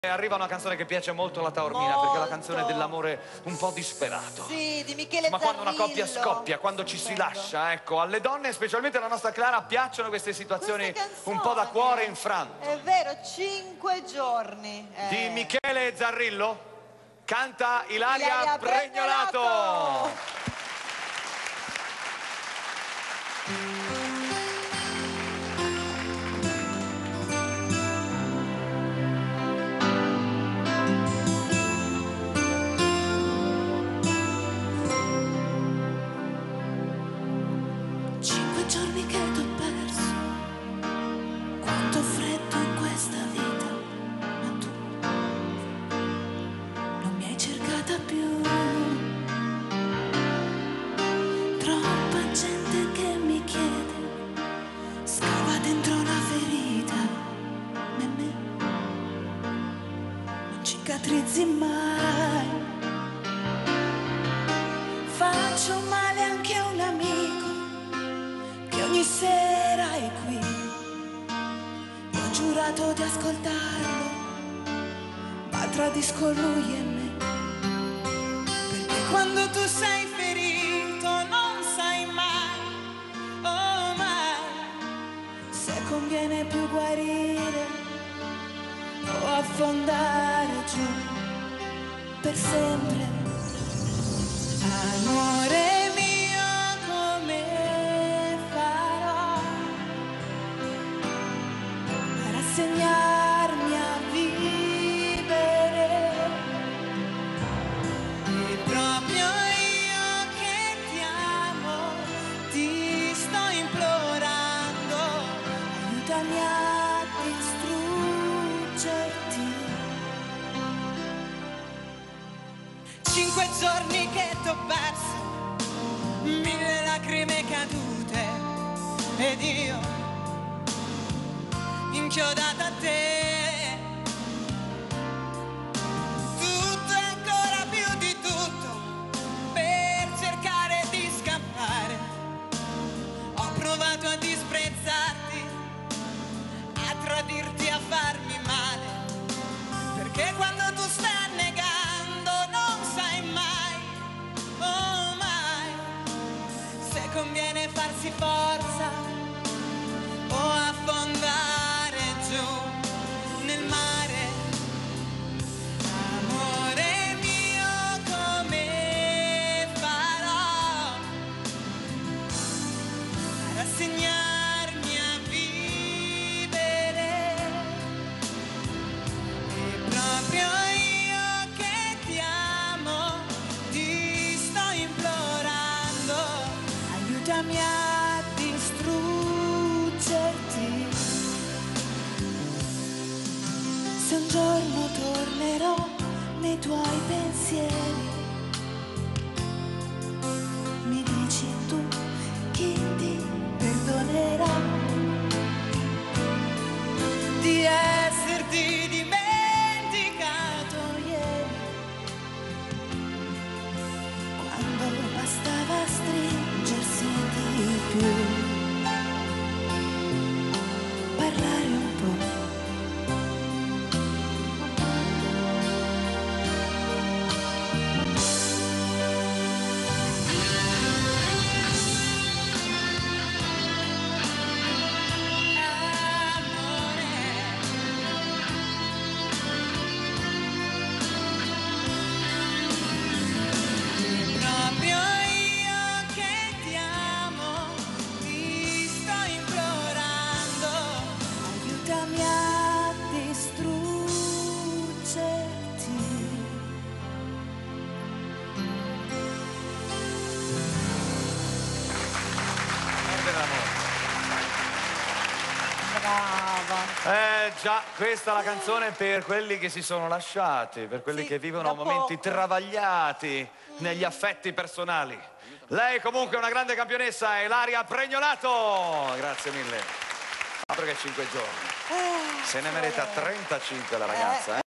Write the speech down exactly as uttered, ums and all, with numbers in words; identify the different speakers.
Speaker 1: Arriva una canzone che piace molto alla Taormina,
Speaker 2: molto.
Speaker 1: Perché è la canzone dell'amore un po' disperato.
Speaker 2: Sì, di Michele
Speaker 1: Ma quando una coppia
Speaker 2: Zarrillo.
Speaker 1: scoppia, quando ci si lascia, ecco, alle donne, specialmente alla nostra Clara, piacciono queste situazioni un po' da cuore infranto.
Speaker 2: È vero, cinque giorni. Eh.
Speaker 1: Di Michele Zarrillo canta Ilaria,
Speaker 2: Ilaria
Speaker 1: Pregnolato.
Speaker 2: Pregnolato.
Speaker 3: Cinque giorni che t'ho perso, quanto freddo in questa vita, ma tu non mi hai cercata più. Troppa gente che mi chiede, scava dentro una ferita, e me non cicatrizzi mai. Faccio male anche a un amico che ogni sera è qui. Io ho giurato di ascoltarlo, ma tradisco lui e me. Perché quando tu sei ferito non sai mai, oh mai, se conviene più guarire o affondare giù per sempre. Amore mio, come farò a rassegnarmi a vivere? E proprio io che ti amo, ti sto implorando, aiutami a distruggerti. Cinque giorni che t'ho perso, mille lacrime cadute, ed io inchiodata a te. Tutto e ancora più di tutto per cercare di scappare. Ho provato a disprezzarti, a tradirti, a farmi male, perché quando tu stai annegando non sai mai, oh mai, se conviene farsi forza o affondare giù nel mare. Amore mio, come farò a rassegnarmi a vivere? E proprio io che ti amo, ti sto implorando, aiutami a distruggerti. Se un giorno tornerò nei tuoi pensieri, mi dici tu chi ti perdonerà di esserti dimenticato ieri, quando bastava stringersi di più, parlare un po'.
Speaker 2: Brava.
Speaker 1: Eh già, questa è la canzone per quelli che si sono lasciati, per quelli
Speaker 2: Sì,
Speaker 1: che vivono
Speaker 2: da
Speaker 1: momenti
Speaker 2: poco.
Speaker 1: travagliati negli affetti personali. Lei comunque è una grande campionessa, Ilaria Pregnolato. Grazie mille. Altro che cinque giorni.
Speaker 2: Eh,
Speaker 1: Se ne merita trentacinque la ragazza, eh.